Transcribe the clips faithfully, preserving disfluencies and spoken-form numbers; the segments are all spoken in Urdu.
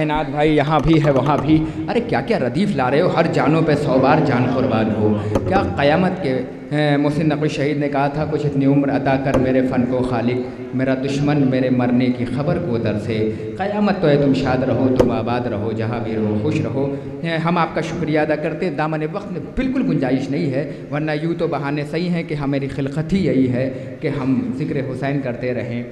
کائنات بھائی یہاں بھی ہے وہاں بھی، ارے کیا کیا ردیف لا رہے ہو، ہر جانوں پہ سو بار جان قربان ہو. کیا قیامت کے محسن نقوی شہید نے کہا تھا کچھ اتنی عمر عطا کر میرے فن کو خالق، میرا دشمن میرے مرنے کی خبر کو در سے. قیامت تو ہے تم شاد رہو، تم آباد رہو، جہاں بھی رہو خوش رہو. ہم آپ کا شکریہ ادا کرتے ہیں. دامن وقت میں بالکل گنجائش نہیں ہے، ورنہ یوں تو بہانے صحیح ہیں کہ ہماری خلقت ہی یہی ہے کہ ہم ذکر حسین کرتے رہیں،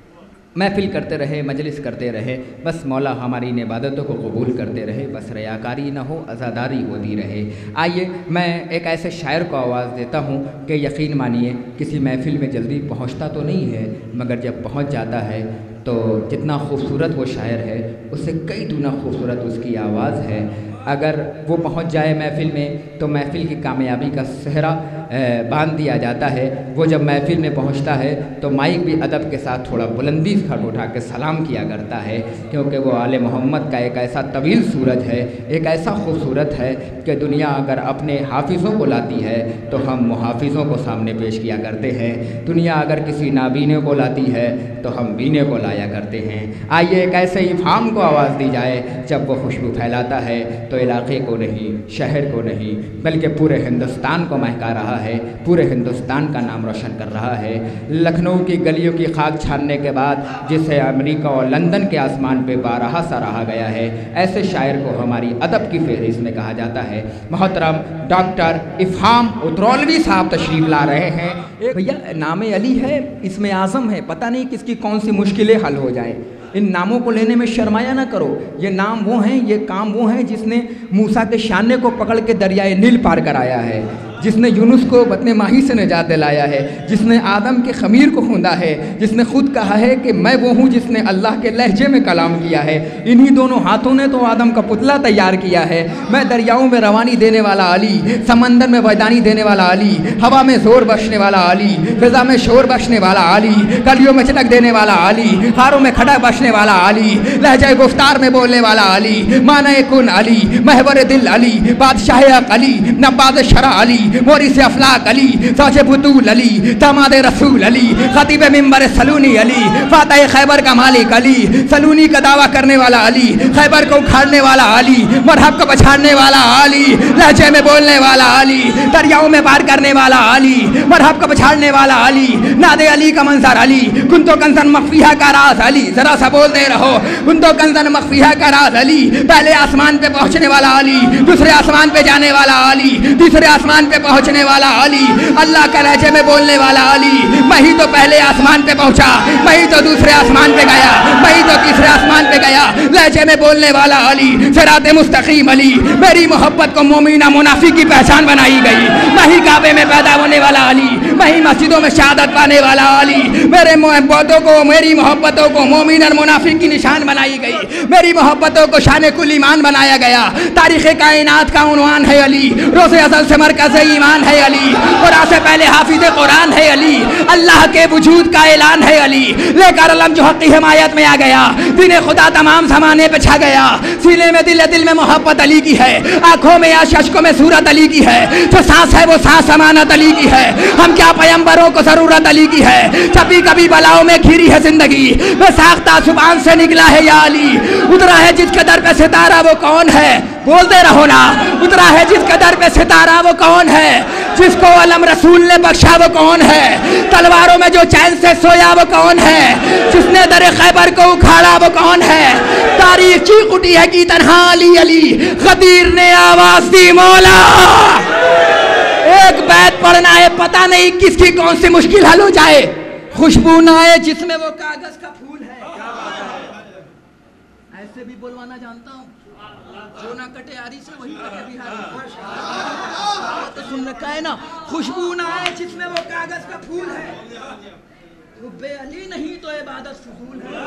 محفل کرتے رہے، مجلس کرتے رہے، بس مولا ہماری ان عبادتوں کو قبول کرتے رہے، بس ریاکاری نہ ہو، عزاداری ہوتی رہے. آئیے میں ایک ایسے شاعر کو آواز دیتا ہوں کہ یقین مانیے کسی محفل میں جلدی پہنچتا تو نہیں ہے، مگر جب پہنچ جاتا ہے تو جتنا خوبصورت وہ شاعر ہے اس سے کئی گنا خوبصورت اس کی آواز ہے. اگر وہ پہنچ جائے محفل میں تو محفل کی کامیابی کا صحرا باندھ دیا جاتا ہے. وہ جب محفل میں پہنچتا ہے تو مائک بھی ادب کے ساتھ تھوڑا بلندی سے ہاتھ اٹھا کے سلام کیا کرتا ہے، کیونکہ وہ آل محمد کا ایک ایسا طویل سورج ہے، ایک ایسا خوبصورت ہے کہ دنیا اگر اپنے حافظوں کو لاتی ہے تو ہم محافظوں کو سامنے پیش کیا کرتے ہیں. دنیا اگر کسی نابینے کو لاتی ہے تو ہم بینے کو لایا کرتے ہیں. آئیے ایک ایسے افہام کو آواز دی جائے جب وہ خوشبو پھیلاتا ہے تو علاقے کو نہیں، شہر کو نہیں، بلکہ پورے ہندوستان کو مہکا رہا ہے، پورے ہندوستان کا نام روشن کر رہا ہے. لکھنؤ کی گلیوں کی خاک چھاننے کے بعد جسے امریکہ اور لندن کے آسمان پہ بارہا سراہا گیا ہے، ایسے شاعر کو ہماری ادب کی فہرست میں کہا جاتا ہے. محترم ڈاکٹر افہام اترولوی صاحب تشریف لا رہے ہیں. بھیا نام علی ہے، اسم اعظم ہے، پتہ نہیں کس کی کون سی مشکلیں حل ہو جائیں. ان ناموں کو لینے میں شرمایا نہ کرو. یہ نام وہ ہیں، یہ کام وہ ہیں جس نے موسیٰ کے شانے کو پکڑ کے دریائے نیل پار کرایا ہے، جس نے یونس کو بطن ماہی سے نجات دلایا ہے، جس نے آدم کے خمیر کو خوندا ہے، جس نے خود کہا ہے کہ میں وہ ہوں جس نے اللہ کے لہجے میں کلام کیا ہے. انہی دونوں ہاتھوں نے تو آدم کا پتلا تیار کیا ہے. میں دریاؤں میں روانی دینے والا علی، سمندر میں ویدانی دینے والا علی، ہوا میں زور بخشنے والا علی، فضا میں شور بخشنے والا علی، کلیوں میں چٹک دینے والا علی، ہاروں میں کھڑا بخشنے والا علی، لہجہ گفتار میں بولنے والا علی، معنی کن علی، محور دل علی، بادشاہ حق علی، نباد شرع علی، مورث افلاک علی، زوج بطول علی، داماد رسول علی، خطیب منبر سلونی علی، فاتح خیبر کا مالک علی، سلونی کا دعویٰ کرنے والا علی، خیبر کو اکھاڑنے والا علی، مرحب کو پچھاڑنے والا علی، لہجے میں بولنے والا علی، دریاؤں میں پار کرنے والا علی، مرحب کو پچھاڑنے والا علی، ناد علی کا منظر علی، کنتو کنزن مخفیہ کا راز علی. ذرا سا بولتے رہو. کنتو کنزن مخفیہ کا راز علی، پہلے آسمان پہ پہنچنے والا علی، دوسرے آسمان پہ جانے والا علی، تیسرے آسمان پہ پہنچنے والا علی، اللہ کا لہجے میں بولنے والا علی. میں ہی تو پہلے آسمان پہ پہنچا، میں ہی تو دوسرے آسمان پہ گیا، میں ہی تو تیسرے آسمان پہ گیا، لہجے میں بولنے والا علی. صراط مستقیم علی، میری محبت کو مومنہ منافق کی پہچان بنائی گئی. میں ہی کعبے میں پیدا ہونے والا علی، میں ہی مسجدوں میں شہادت پانے والا علی. میرے محبتوں کو، میری محبتوں کو مومن اور منافق کی نشان بنائی گئی. میری محبتوں کو شان کل ایمان بنایا گیا. تاریخ کائنات کا عنوان ہے علی، روز ازل سے مرکز ایمان ہے علی، قرآن سے پہلے حافظ قرآن ہے علی، اللہ کے وجود کا اعلان ہے علی. لے کر علم جو حق کی حمایت میں آ گیا، دین خدا تمام زمانے پہ چھا گیا. سینے میں دل دل میں محبت علی کی ہے، آنکھوں میں یا ششکوں میں صورت علی کی ہے، جو سانس ہے وہ سانس امانت علی کی ہے. ہم کیا پیمبروں کو ضرورت علی کی ہے، کبھی کبھی بلاؤں میں گھری ہے زندگی، میں ساختہ زبان سے نکلا ہے یا علی. اترا ہے جس کے در پہ ستارہ وہ کون ہے، بولتے رہو نا. اترا ہے جس کے در پہ ستارہ وہ کون ہے، جس کو علم رسول نے بخشا وہ کون ہے. تلواروں میں جو چین سے سویا وہ کون ہے، جس نے در خیبر کو اکھاڑا وہ کون ہے. تاریخ چیخ اٹھی ہے کہ تنہا علی علی، غدیر نے آواز دی مولا. ایک بیت پڑھنا ہے، پتہ نہیں کس کی کون سی مشکل حل ہو جائے. خوشبو نہ آئے جس میں وہ کاغذ کا پھول ہے. ایسے بھی بولوانا جانتا ہوں، جو نہ کٹے آری سے وہی کٹے بہاری. تو سن رکھا ہے نا، خوشبو نہ آئے جس میں وہ کاغذ کا پھول ہے. حب علی نہیں تو عبادت فضول ہے.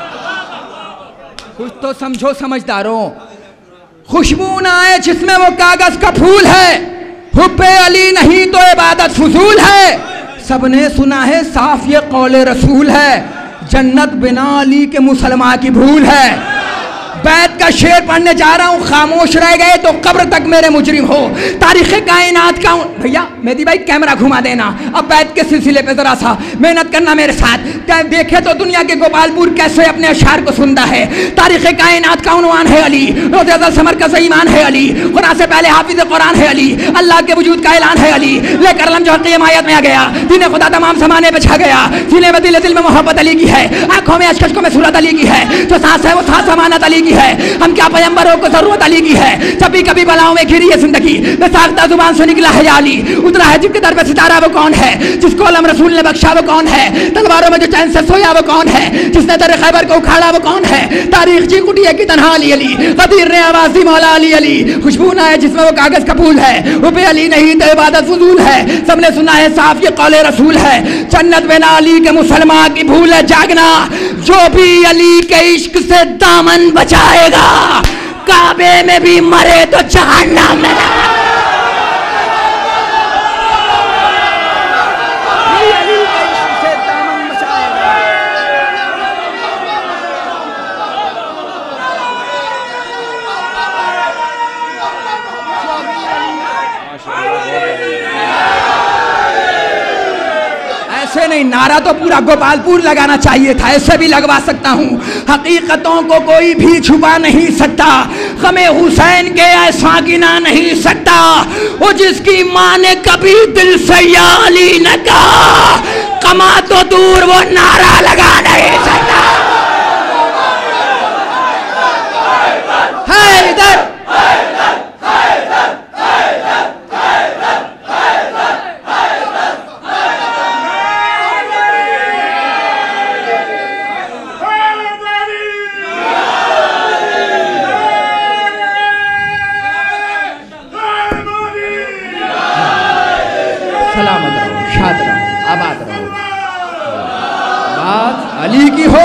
کچھ تو سمجھو سمجھداروں. خوشبو نہ آئے جس میں وہ کاغذ کا پھول ہے، حب علی نہیں تو عبادت فضول ہے. سب نے سنا ہے صاف یہ قول رسول ہے، جنت بنا علی کے مسلمان کی بھول ہے. بیت کا شعر پڑھنے جا رہا ہوں، خاموش رہ گئے تو قبر تک میرے مجرم ہو۔ تاریخ کائنات کا بھیا مہدی بھائی کیمرہ گھما دینا، اب بیت کے سلسلے پہ ذرا سا محنت کرنا میرے ساتھ، دیکھے تو دنیا کے گوپال پور کیسے اپنے اشعار کو سنتا ہے۔ تاریخ کائنات کا عنوان ہے علی، روز ازل سے مرکز ایمان ہے علی، قرآن سے پہلے حافظ قرآن ہے علی، اللہ کے وجود کا اعلان ہے علی، لے کر علم جو قیم آیت میں آ گیا، دین خدا تمام زمانے پہ چھا گیا، سینے میں دل دل میں محبت علی کی ہے، آنکھوں میں اشکشکوں میں صورت علی کی ہے، جو سانس ہے وہ سانس امانت علی کی ہے، ہم کیا پیغمبروں کو ضرورت علی کی ہے، جب بھی کبھی بلاؤں میں گھری ہے زندگی، بے ساختہ زبان سے نکلا ہے یا علی، اترا ہے جب کے در پہ ستارہ وہ کون ہے، جس کو علم رسول نے بخشا وہ کون ہے، تلواروں میں جو چین سے سویا وہ کون ہے، جس نے در خیبر کو اکھاڑا وہ کون ہے، تاریخ جی کٹیا کی تنہا علی علی، غدیر نے آواز دی مولا علی علی، خوشبو نہ ہے جس میں وہ کاغذ کا پھول ہے، وہ بے علی نہیں تو عبادت فضول ہے، سب نے سنا ہے صاف یہ قول رسول ہے، جنت بنا علی کے مسلمان کی بھول ہے جاگنا، جو بھی علی کے عشق سے دامن بچائے گا کعبے میں بھی مرے تو جہنم میں۔ ایسے نہیں، نعرہ تو پورا گوپال پور لگانا چاہیے تھا، ایسے بھی لگوا سکتا ہوں۔ حقیقتوں کو کوئی بھی چھپا نہیں سکتا، غم حسین کے ایسا گنا نہیں سکتا، وہ جس کی ماں نے کبھی دل سے یا علی نہ کہا، کما تو دور وہ نعرہ لگا نہیں سکتا۔ حیدر سلامت رہو، شاد رہو، آباد رہو۔ بات علی کی ہو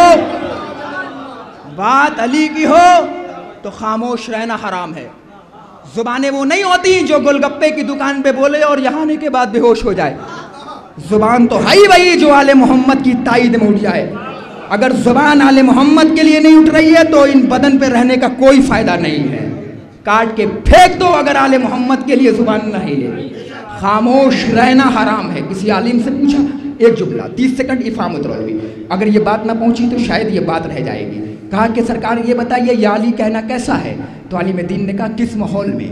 بات علی کی ہو تو خاموش رہنا حرام ہے۔ زبانیں وہ نہیں ہوتی جو گل گپے کی دکان پہ بولے اور یہاں آنے کے بعد بے ہوش ہو جائے۔ زبان تو ہے ہی وہی جو آل محمد کی تائید میں اٹھ جائے۔ اگر زبان آل محمد کے لیے نہیں اٹھ رہی ہے تو ان بدن پہ رہنے کا کوئی فائدہ نہیں ہے، کاٹ کے پھینک دو اگر آل محمد کے لیے زبان نہ ہلے۔ خاموش رہنا حرام ہے۔ کسی عالم سے پوچھا ایک جملہ تیس سیکنڈ افہام رولوی، اگر یہ بات نہ پہنچی تو شاید یہ بات رہ جائے گی۔ کہا کہ سرکار یہ بتائیے یا علی کہنا کیسا ہے؟ تو عالم دین نے کہا کس ماحول میں؟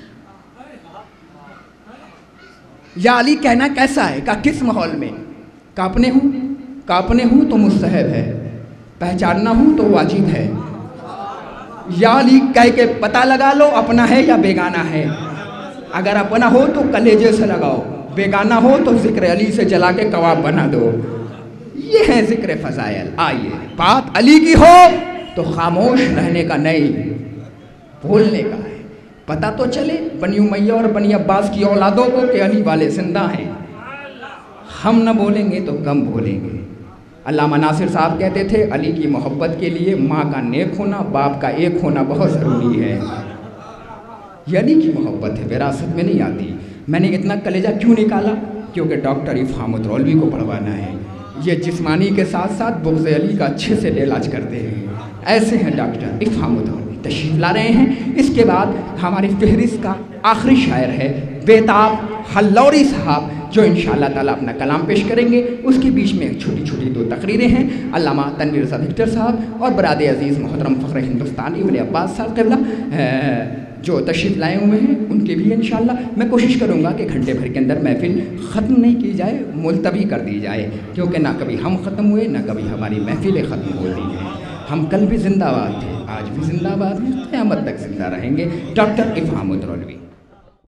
یا علی کہنا کیسا ہے؟ کہا کس ماحول میں؟ کاپنے ہوں کاپنے ہوں تو مستحب ہے، پہچاننا ہوں تو واجب ہے۔ یا علی کہہ کے پتہ لگا لو اپنا ہے یا بیگانہ ہے، اگر اپنا ہو تو کلیجے سے لگاؤ، بیگانہ ہو تو ذکر علی سے جلا کے کباب بنا دو۔ یہ ہے ذکر فضائل۔ آئیے بات علی کی ہو تو خاموش رہنے کا نہیں، بولنے کا ہے۔ پتہ تو چلے بنی امیہ اور بنی عباس کی اولادوں کو کہ علی والے زندہ ہیں، ہم نہ بولیں گے تو کم بولیں گے۔ علامہ ناصر صاحب کہتے تھے علی کی محبت کے لیے ماں کا نیک ہونا باپ کا ایک ہونا بہت ضروری ہے۔ یہ علی کی محبت ہے، وراثت میں نہیں آتی۔ میں نے اتنا کلیجہ کیوں نکالا؟ کیونکہ ڈاکٹر افہام الرولوی کو پڑھوانا ہے۔ یہ جسمانی کے ساتھ ساتھ بغض علی کا اچھے سے علاج کرتے ہیں، ایسے ہیں ڈاکٹر افہام الرولوی تشریف لا رہے ہیں۔ اس کے بعد ہماری فہرست کا آخری شاعر ہے بیتاب حلوری صاحب، جو انشاءاللہ تعالیٰ اپنا کلام پیش کریں گے۔ اس کے بیچ میں ایک چھوٹی چھوٹی دو تقریریں ہیں۔ علامہ تنویر رضا وکٹر صاحب اور برادر عزیز محترم فخر ہندوستان ابن عباس صاحب قبلہ جو تشریف لائے ہوئے ہیں، ان کے بھی انشاءاللہ میں کوشش کروں گا کہ گھنٹے بھر کے اندر محفل ختم نہیں کی جائے، ملتوی کر دی جائے، کیونکہ نہ کبھی ہم ختم ہوئے نہ کبھی ہماری محفلیں ختم ہوتی ہیں۔ ہم کل بھی زندہ باد تھے، آج بھی زندہ باد ہیں، قیامت تک زندہ رہیں گے۔ ڈاکٹر افہام الرولوی۔